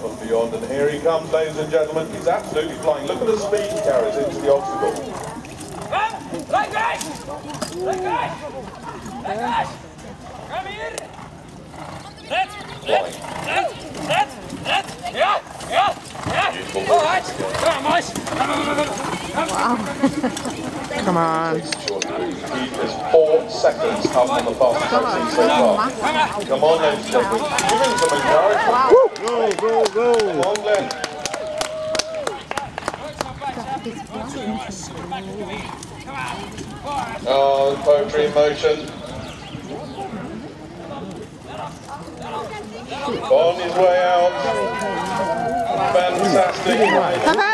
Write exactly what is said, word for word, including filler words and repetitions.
and beyond. And here he comes, ladies and gentlemen. He's absolutely flying. Look at the speed he carries into the obstacle. Like that! Like that! Like that! Come here! That! That! That! That! That! Yeah! Yeah! Yeah! All right! Come on, boys! Wow. Come on. He is four seconds up on the fastest I've seen so far. Come on, ladies and gentlemen. Give him some encouragement. Wow. Go, go, go. Come on, Glenn. Oh, the poetry in motion. On his way out. Fantastic.